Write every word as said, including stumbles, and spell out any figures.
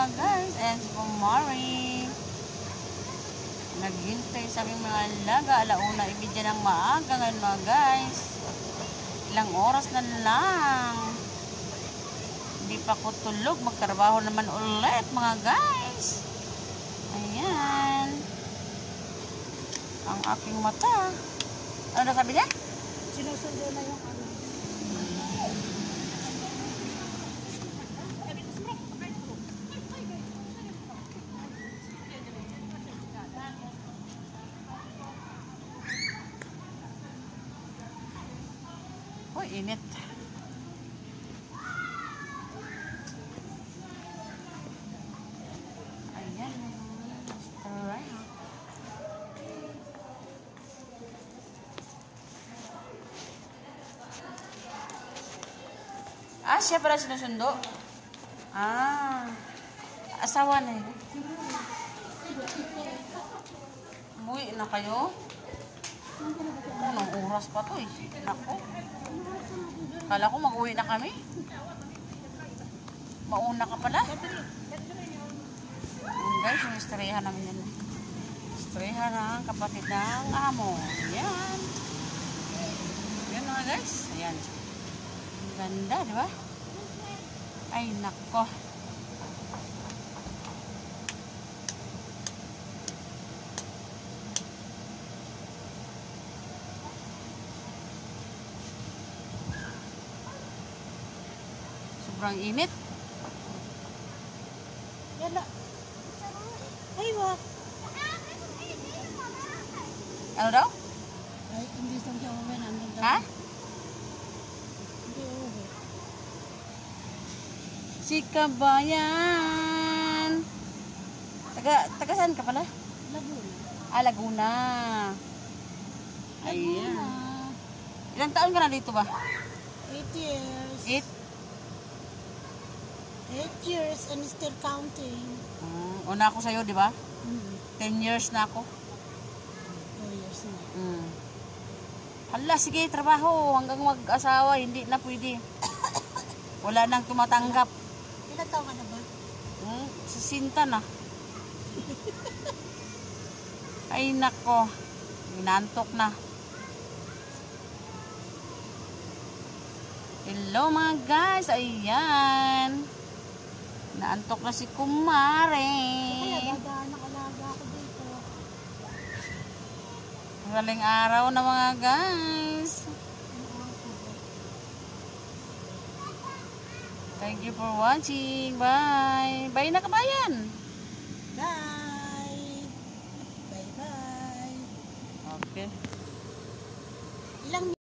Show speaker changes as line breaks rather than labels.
mga guys. Ayan si Kumari. Naghintay sa aming mga alaga. Alauna ibigyan ng maaga ngayon mga guys. Ilang oras na lang. Hindi pa ko tulog. Magtrabaho naman ulit mga guys. Ayan. Ang aking mata. Ano na sabi niya?
Sinusundo na yung ano.
Uy, init. Ayan. Alright. Ah, siya pala sinusundo. Ah. Asawa na yun. Umuwi na kayo? Anong oras pa to eh? Nako. Kala ko mag-uwi na kami. Mauna ka pala. Ayan guys, yung istrehan namin yan. Istrehan ng kapatid ng amo. Ayan. Ayan mga guys. Ayan. Ang ganda, di ba? Ay, nako. Sobrang init.
Yala. Ay, wak.
Ano daw?
Ay, hindi siyang siya uwi. Nandun daw.
Ha?
Hindi uwi.
Si Kabayan. Taga, taga saan ka pala?
Laguna.
Ah, Laguna.
Laguna.
Ayan. Ilang taon ka na dito ba?
Eight years.
Eight?
Eight years and still counting.
Uh, una ako sa'yo, di ba?
Mm.
Ten years na ako.
Two years na.
Mm. Hala, sige, trabaho. Hanggang mag-asawa, hindi na pwede. Wala nang tumatanggap.
Ilan taon ka na ba?
Hmm, sisinta na. Ay, nako. Inantok na. Hello mga guys. Ayan. Naantok na si Kumare.
Kaya gagana-alaga ako dito.
Galing araw na mga guys. Thank you for watching. Bye. Bye na kabayan.
Bye. Bye-bye.
Okay.
Ilang